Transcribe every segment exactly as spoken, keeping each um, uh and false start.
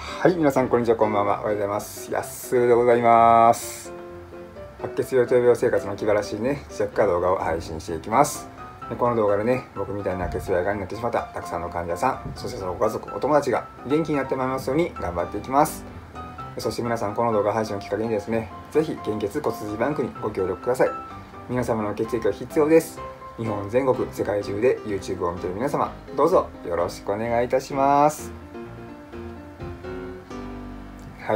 はい、皆さんこんにちは、こんばんは。おはようございます。やっすーでございます。白血病と病生活の気晴らしいね、試薬化動画を配信していきます。でこの動画でね、僕みたいな血病がんになってしまったたくさんの患者さん、そしてそのご家族、お友達が元気になってまいりますように頑張っていきます。そして皆さん、この動画配信をきっかけにですね、ぜひ献血骨髄バンクにご協力ください。皆様の血液が必要です。日本全国、世界中で YouTube を見ている皆様、どうぞよろしくお願いいたします。はい、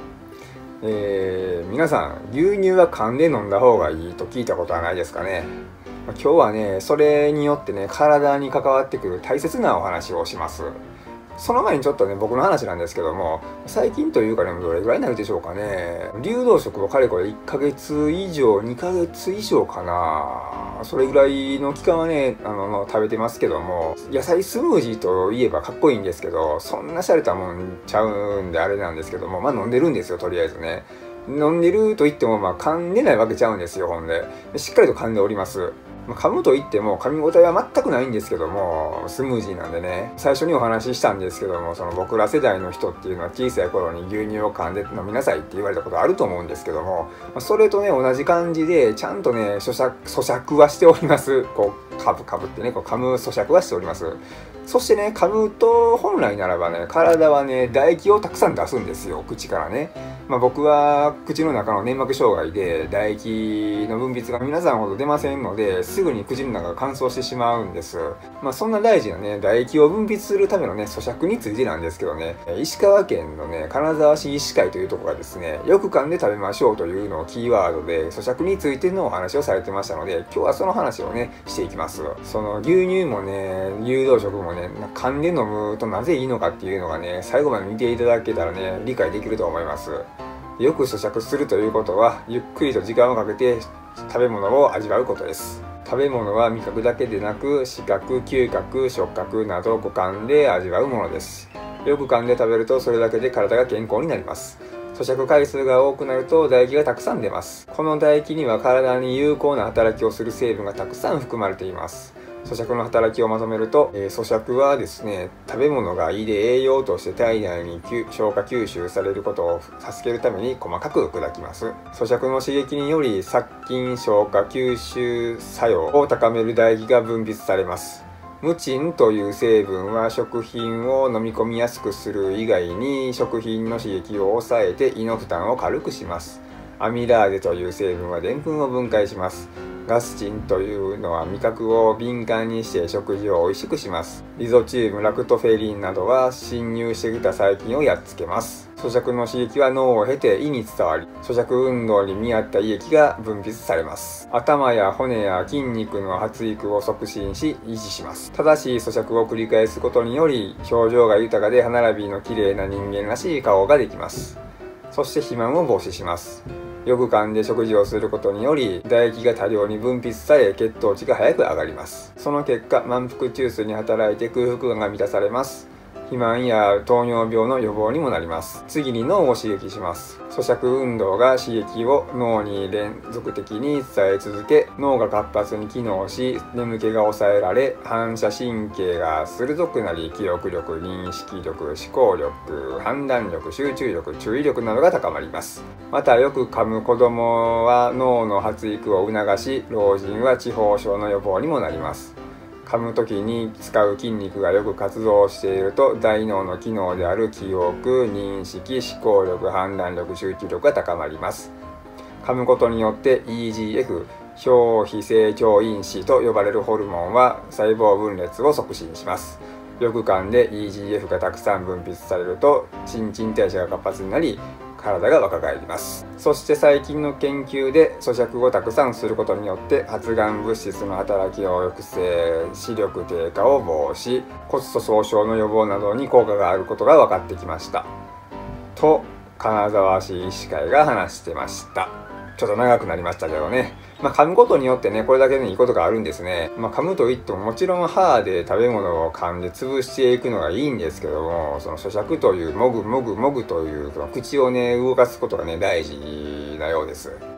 えー、皆さん牛乳は噛んで飲んだ方がいいと聞いたことはないですかね。今日はね、それによってね、体に関わってくる大切なお話をします。その前にちょっとね、僕の話なんですけども、最近というかね、どれぐらいになるでしょうかね、流動食をかれこれいっかげつ以上、にかげつ以上かな、それぐらいの期間はね、あの食べてますけども、野菜スムージーといえばかっこいいんですけど、そんな洒落たもんちゃうんであれなんですけども、まあ飲んでるんですよ、とりあえずね。飲んでると言っても、まあ噛んでないわけちゃうんですよ、ほんで。しっかりと噛んでおります。噛むといっても噛み応えは全くないんですけども、スムージーなんでね、最初にお話ししたんですけども、その僕ら世代の人っていうのは小さい頃に牛乳を噛んで飲みなさいって言われたことあると思うんですけども、それとね同じ感じでちゃんとね咀嚼咀嚼はしております。こうかぶかぶってね、こう噛む咀嚼はしております。そしてね、噛むと本来ならばね、体はね唾液をたくさん出すんですよ、口からね。まあ、僕は口の中の粘膜障害で唾液の分泌が皆さんほど出ませんので、すぐに口の中が乾燥してしまうんです。まあ、そんな大事なね唾液を分泌するためのね咀嚼についてなんですけどね、石川県のね金沢市医師会というところがですね、よく噛んで食べましょうというのをキーワードで咀嚼についてのお話をされてましたので、今日はその話をねしていきます。その牛乳もね流動食もね、噛んで飲むとなぜいいのかっていうのがね、最後まで見ていただけたらね理解できると思います。よく咀嚼するということは、ゆっくりと時間をかけて食べ物を味わうことです。食べ物は味覚だけでなく、視覚、嗅覚、触覚など五感で味わうものです。よく噛んで食べるとそれだけで体が健康になります。咀嚼回数が多くなると唾液がたくさん出ます。この唾液には体に有効な働きをする成分がたくさん含まれています。咀嚼の働きをまとめると、えー、咀嚼はですね、食べ物が胃で栄養として体内に消化吸収されることを助けるために細かく砕きます。咀嚼の刺激により殺菌消化吸収作用を高める唾液が分泌されます。ムチンという成分は食品を飲み込みやすくする以外に、食品の刺激を抑えて胃の負担を軽くします。アミラーゼという成分はでんぷんを分解します。ガスチンというのは味覚を敏感にして食事を美味しくします。リゾチーム、ラクトフェリンなどは侵入してきた細菌をやっつけます。咀嚼の刺激は脳を経て胃に伝わり、咀嚼運動に見合った胃液が分泌されます。頭や骨や筋肉の発育を促進し維持します。正しい咀嚼を繰り返すことにより、表情が豊かで歯並びの綺麗な人間らしい顔ができます。そして肥満を防止します。よく噛んで食事をすることにより、唾液が多量に分泌され、血糖値が早く上がります。その結果、満腹中枢に働いて空腹感が満たされます。肥満や糖尿病の予防にもなります。次に脳を刺激します。咀嚼運動が刺激を脳に連続的に伝え続け、脳が活発に機能し、眠気が抑えられ、反射神経が鋭くなり、記憶力、認識力、思考力、判断力、集中力、注意力などが高まります。また、よく噛む子供は脳の発育を促し、老人は痴呆症の予防にもなります。噛む時に使う筋肉がよく活動していると、大脳の機能である記憶、認識、思考力、判断力、集中力が高まります。噛むことによって イージーエフ、表皮成長因子と呼ばれるホルモンは細胞分裂を促進します。よく噛んで イージーエフ がたくさん分泌されると、新陳代謝が活発になり、体が若返ります。そして最近の研究で、咀嚼をたくさんすることによって発がん物質の働きを抑制、視力低下を防止、骨粗鬆症の予防などに効果があることが分かってきましたと、金沢市医師会が話してました。ちょっと長くなりましたけどね。まあ、噛むことによってね、これだけのいいことがあるんですね。まあ、噛むといってももちろん歯で食べ物を噛んで潰していくのがいいんですけども、その咀嚼というもぐもぐもぐというその口をね動かすことがね大事なようです。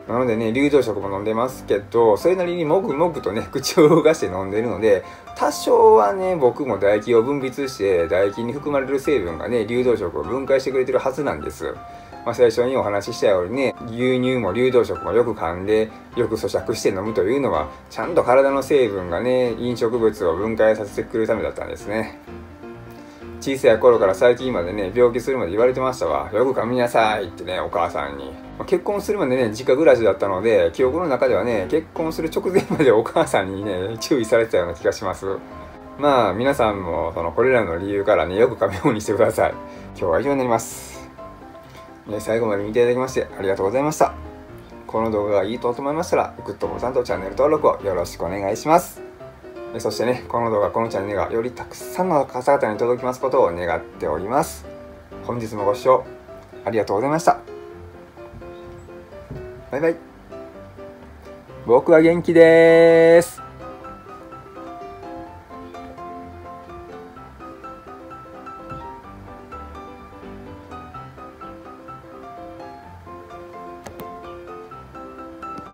なのでね、流動食も飲んでますけど、それなりにもぐもぐとね、口を動かして飲んでるので、多少はね、僕も唾液を分泌して、唾液に含まれる成分がね、流動食を分解してくれてるはずなんです。まあ、最初にお話ししたようにね、牛乳も流動食もよく噛んで、よく咀嚼して飲むというのは、ちゃんと体の成分がね、飲食物を分解させてくれるためだったんですね。小さい頃から最近までね、病気するまで言われてましたわ。よく噛みなさいってね、お母さんに。結婚するまでね、実家暮らしだったので、記憶の中ではね、結婚する直前までお母さんにね、注意されてたような気がします。まあ、皆さんも、その、これらの理由からね、よく噛むようにしてください。今日は以上になります。ね、最後まで見ていただきまして、ありがとうございました。この動画がいいと思いましたら、グッドボタンとチャンネル登録をよろしくお願いします。そしてね、この動画、このチャンネルがよりたくさんの方々に届きますことを願っております。本日もご視聴ありがとうございました。バイバイ。僕は元気です。